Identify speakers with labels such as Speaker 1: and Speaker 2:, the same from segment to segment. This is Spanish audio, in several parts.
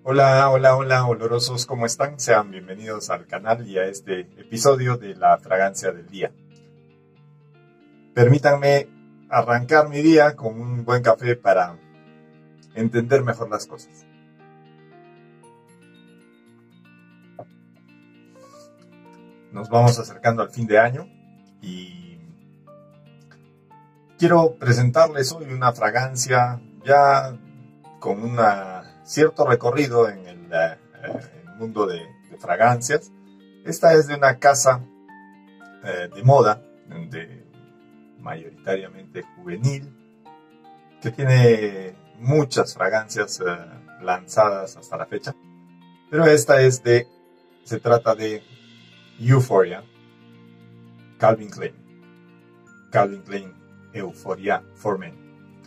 Speaker 1: Hola, hola, hola, olorosos, ¿cómo están? Sean bienvenidos al canal y a este episodio de la fragancia del día. Permítanme arrancar mi día con un buen café para entender mejor las cosas. Nos vamos acercando al fin de año y quiero presentarles hoy una fragancia ya con un cierto recorrido en el mundo de fragancias. Esta es de una casa de moda, mayoritariamente juvenil, que tiene muchas fragancias lanzadas hasta la fecha, pero se trata de Euphoria, Calvin Klein Euphoria for Men.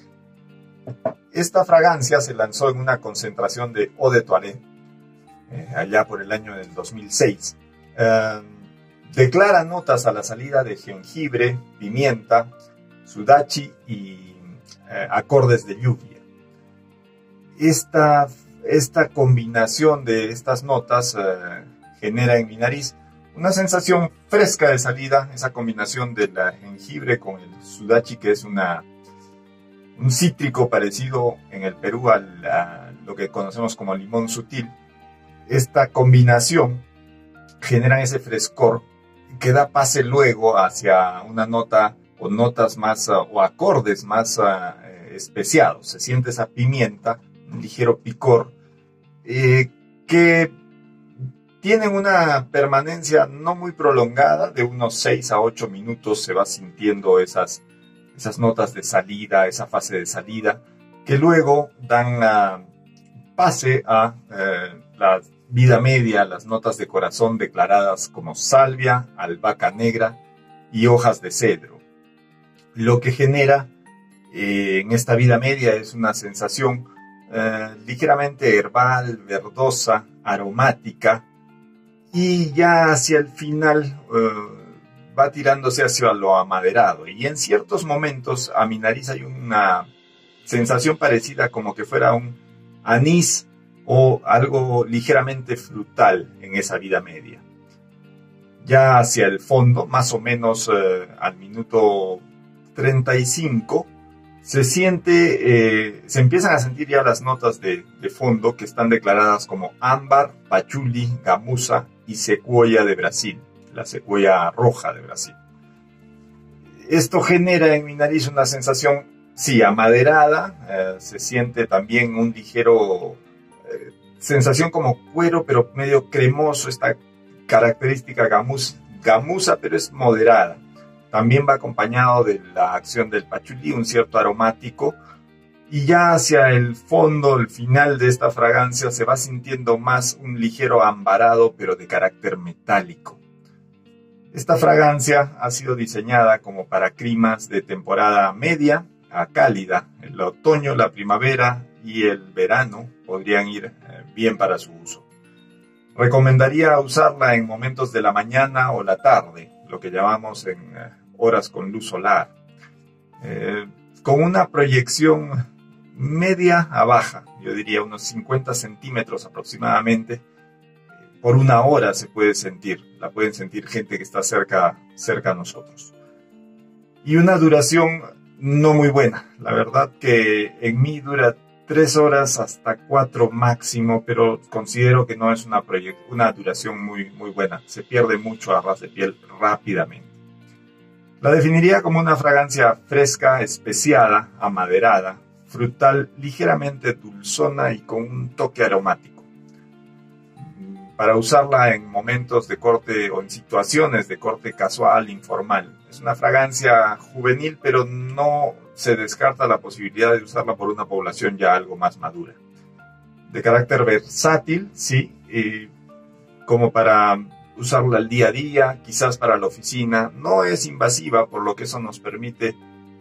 Speaker 1: Esta fragancia se lanzó en una concentración de Eau de Toilette allá por el año del 2006. Declara notas a la salida de jengibre, pimienta, sudachi y acordes de lluvia. Esta combinación de estas notas genera en mi nariz una sensación fresca de salida, esa combinación de la jengibre con el sudachi, que es un cítrico parecido en el Perú a lo que conocemos como limón sutil. Esta combinación genera ese frescor que da pase luego hacia una nota o notas más o acordes más especiados. Se siente esa pimienta, un ligero picor, que tienen una permanencia no muy prolongada, de unos 6 a 8 minutos se va sintiendo esas notas de salida, esa fase de salida, que luego dan pase a la vida media, las notas de corazón declaradas como salvia, albahaca negra y hojas de cedro. Lo que genera en esta vida media es una sensación ligeramente herbal, verdosa, aromática, y ya hacia el final va tirándose hacia lo amaderado. Y en ciertos momentos a mi nariz hay una sensación parecida como que fuera un anís o algo ligeramente frutal en esa vida media. Ya hacia el fondo, más o menos al minuto 35, se empiezan a sentir ya las notas de fondo, que están declaradas como ámbar, pachuli, gamuza y secuoya de Brasil, la secuoya roja de Brasil. Esto genera en mi nariz una sensación, sí, amaderada, se siente también un ligero sensación como cuero, pero medio cremoso, esta característica gamuza, pero es moderada. También va acompañado de la acción del pachulí, un cierto aromático, y ya hacia el fondo, el final de esta fragancia, se va sintiendo más un ligero ambarado, pero de carácter metálico. Esta fragancia ha sido diseñada como para climas de temporada media a cálida. El otoño, la primavera y el verano podrían ir bien para su uso. Recomendaría usarla en momentos de la mañana o la tarde, lo que llamamos en horas con luz solar, con una proyección media a baja, yo diría unos 50 centímetros aproximadamente. Por una hora se puede sentir, la pueden sentir gente que está cerca a nosotros. Y una duración no muy buena, la verdad que en mí dura 3 horas hasta 4 máximo, pero considero que no es una duración muy, muy buena. Se pierde mucho a ras de piel rápidamente. La definiría como una fragancia fresca, especiada, amaderada, frutal, ligeramente dulzona y con un toque aromático. Para usarla en momentos de corte o en situaciones de corte casual, informal. Es una fragancia juvenil, pero no se descarta la posibilidad de usarla por una población ya algo más madura. De carácter versátil, sí, como para usarla al día a día, quizás para la oficina. No es invasiva, por lo que eso nos permite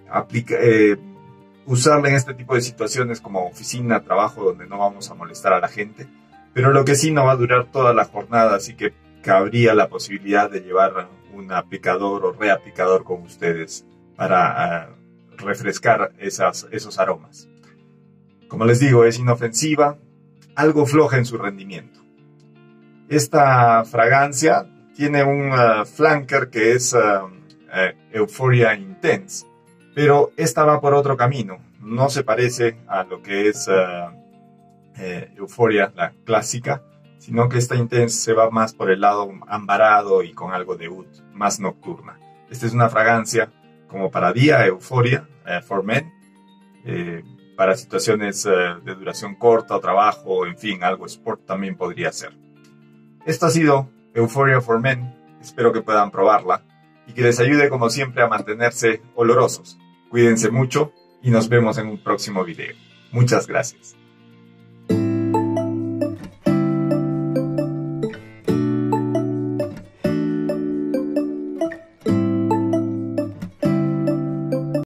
Speaker 1: usarla en este tipo de situaciones como oficina, trabajo, donde no vamos a molestar a la gente. Pero lo que sí, no va a durar toda la jornada, así que cabría la posibilidad de llevar un aplicador o reaplicador con ustedes para refrescar esos aromas. Como les digo, es inofensiva, algo floja en su rendimiento. Esta fragancia tiene un flanker que es Euphoria Intense, pero esta va por otro camino. No se parece a lo que es Euphoria, la clásica, sino que esta Intense se va más por el lado ambarado y con algo de oud, más nocturna. Esta es una fragancia como para día, Euphoria, for Men, para situaciones de duración corta o trabajo, en fin, algo sport también podría ser. Esto ha sido Euphoria for Men. Espero que puedan probarla y que les ayude como siempre a mantenerse olorosos. Cuídense mucho y nos vemos en un próximo video. Muchas gracias.